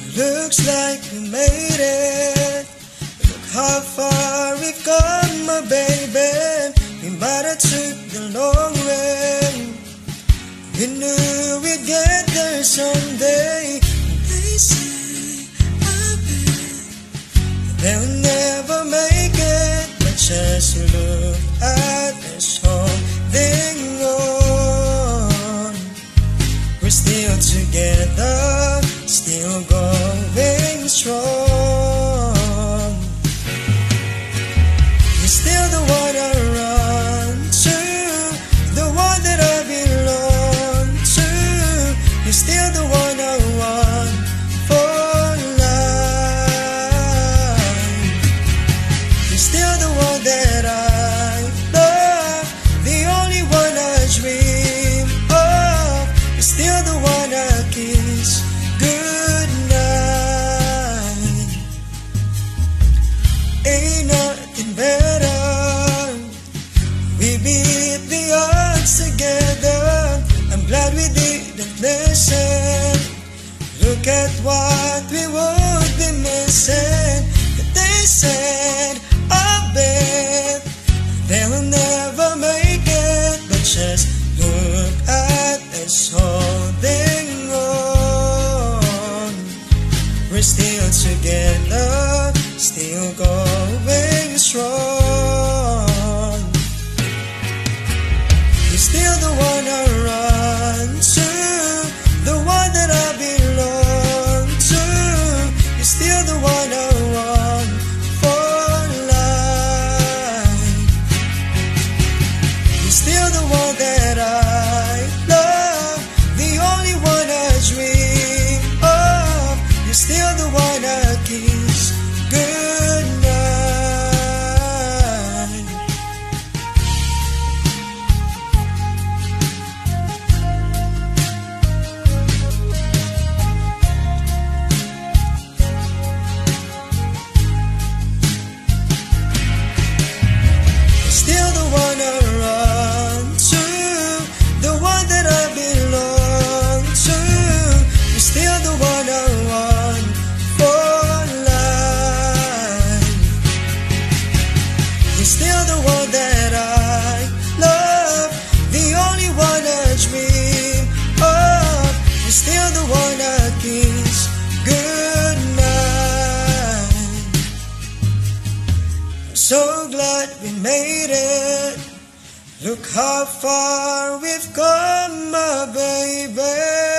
Looks like we made it. Look how far we've come, my baby. We might have took the long way. We knew we'd get there someday. They say I bet they'll never make it, but just look at us holding on. We're still together, still going strong. You're still the one I run to, the one that I belong to. You're still the one I want for life. You're still the one that I love, the only one I dream of. You're still the one I kiss goodnight. Ain't nothing better. We beat the odds together. I'm glad we didn't listen. Look at what we would be missing. But they said, I bet they'll never make it, but just look at us holding on. We're still together, still going strong. You're still the one I run to, the one that I belong to. You're still the one I want for life. You're still the one that I love, the only one I dream of. You're still the one I kiss goodnight. You're still the one I run to, the one that I belong to. You're still the one I want for life. You're still the one that I love, the only one I dream of. You're still the one I kiss goodnight. I'm so glad we made it. Look how far we've come, my baby.